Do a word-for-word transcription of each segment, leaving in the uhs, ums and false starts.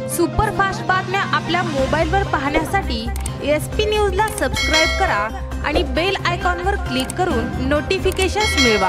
Superfast बातम्या आपल्या मोबाईलवर पाहण्यासाठी एस पी न्यूजला सबस्क्राइब करा आणि बेल आयकॉनवर क्लिक करून नोटिफिकेशन्स मिळवा।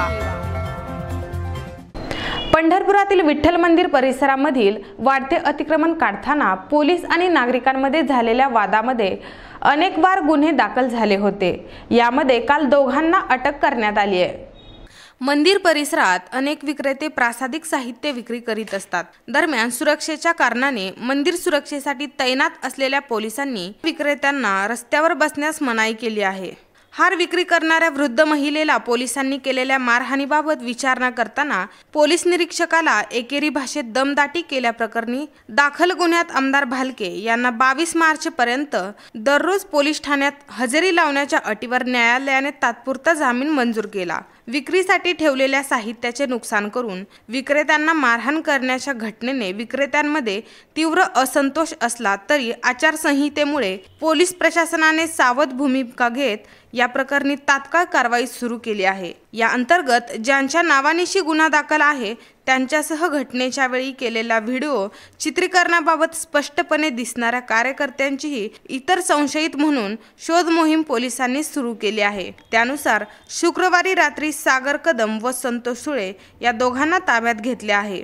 पंढरपुरातील विठ्ठल मंदिर परिसरामधील वाढते अतिक्रमण काढताना पोलीस आणि नागरिकांमध्ये झालेल्या वादामध्ये अनेक वार गुन्हे दाखल झाले होते। यामध्ये काल दोघांना अटक करण्यात आली आहे। मंदिर परिसरात अनेक विक्रेते प्रासादिक साहित्य विक्री करीत असतात। दरम्यान सुरक्षेच्या कारणाने मंदिर सुरक्षेसाठी तैनात असलेल्या पोलिसांनी विक्रेत्यांना रस्त्यावर बसण्यास मनाई केली आहे। हार विक्री करणाऱ्या वृद्ध महिलेला पोलिसांनी केलेल्या मारहाणीबाबत विचारणा करताना पोलीस निरीक्षकाला एकेरी भाषेत दमदाटी केल्याप्रकरणी दाखल गुन्ह्यात आमदार भालके यांना बावीस मार्च पर्यंत दररोज पोलीस ठाण्यात हजेरी लावण्याच्या अटीवर न्यायालयाने तात्पुरता जामीन मंजूर केला। विक्रीसाठी ठेवलेल्या साहित्याचे नुकसान करून विक्रेत्यांना मारहाण करण्याच्या घटनेने विक्रेत्यांमध्ये तीव्र असंतोष असला तरी आचारसंहितेमुळे पोलीस प्रशासनाने सावध भूमिका घेत या प्रकरणी तात्काळ कारवाई सुरू केली आहे। या अंतर्गत ज्यांच्या नावानिशी गुन्हा दाखल आहे त्यांच्यासह घटनेच्या वेळी केलेला व्हिडिओ चित्रीकरणाबाबत स्पष्टपणे दिसणाऱ्या कार्यकर्त्यांचीही इतर संशयित म्हणून शोध मोहीम पोलिसांनी सुरू केली आहे। त्यानुसार शुक्रवारी रात्री सागर कदम व संतोष सुळे या दोघांना ताब्यात घेतले आहे।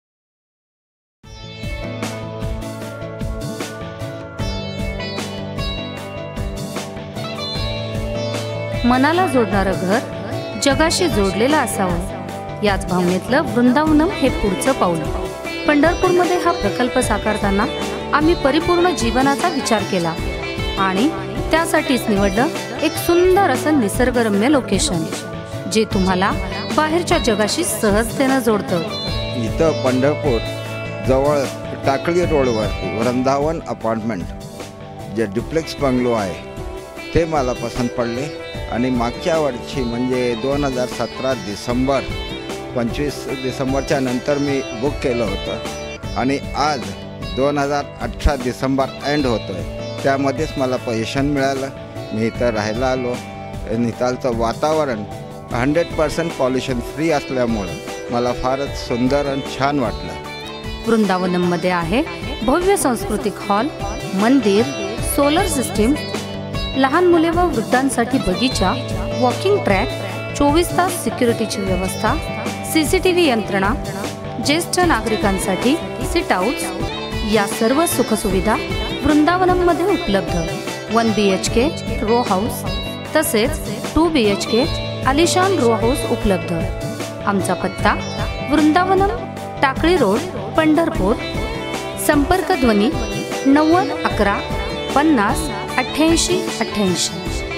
मनाला जोडणारं घर जगाशी जोडलेलं असावं, याच भावनेतलं वृंदावनम हे पुढचं पाऊल। पंढरपूरमध्ये हा प्रकल्प साकारताना आम्ही परिपूर्ण जीवनाचा विचार केला आणि त्यासाठीच निवडलं एक सुंदर असं निसर्गरम्य लोकेशन जे तुम्हाला बाहेरच्या जगाशी सहजतेनं जोडतं। इथं पंढरपूर जवळ टाकळी रोडवर वृंदावन अपार्टमेंट जे डुप्लेक्स बंगलो आहे ते मला पसंत पडले आणि मागच्या वर्षी म्हणजे दोन हजार सतरा डिसेंबर पंचवीस डिसेंबरच्या नंतर मी बुक केलं होतं आणि आज दोन हजार अठरा डिसेंबर एंड होतो आहे, त्यामध्येच मला पोझिशन मिळालं। मी इथं राहायला आलो। नितालचं वातावरण हंड्रेड पर्सेंट पॉल्युशन फ्री असल्यामुळं मला फारच सुंदर आणि छान वाटलं। वृंदावनममध्ये आहे भव्य सांस्कृतिक हॉल, मंदिर, सोलर सिस्टीम, लहान मुले व वृद्धांसाठी बगीचा, वॉकिंग ट्रॅक, चोवीस तास सिक्युरिटीची व्यवस्था, सीसीटीव्ही यंत्रणा, ज्येष्ठ नागरिकांसाठी सिट आउट्स, या सर्व सुखसुविधा वृंदावनममध्ये उपलब्ध। One B H K row house तसेच टू बी एच के आलिशान रो हाऊस उपलब्ध। आमचा पत्ता वृंदावनम, टाकळी रोड, पंढरपूर। संपर्क ध्वनी नव्वद अकरा पन्नास अठ्ठ्याऐंशी अठ्ठ्याऐंशी।